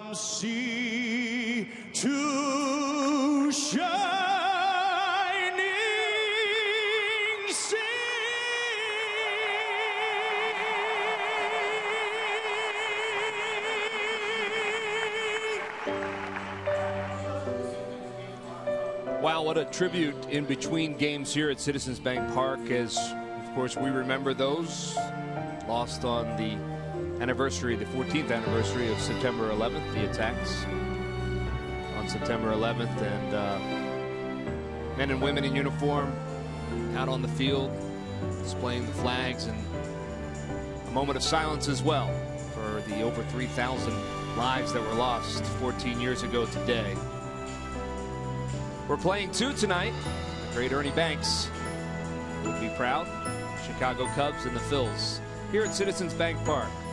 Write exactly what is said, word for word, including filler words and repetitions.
from sea to shining sea. Wow, what a tribute in between games here at Citizens Bank Park, as of course we remember those lost on the anniversary, the fourteenth anniversary of September eleventh, the attacks on September eleventh, and uh, men and women in uniform out on the field displaying the flags, and a moment of silence as well for the over three thousand lives that were lost fourteen years ago today. We're playing two tonight. The great Ernie Banks would be proud. Chicago Cubs and the Phillies here at Citizens Bank Park.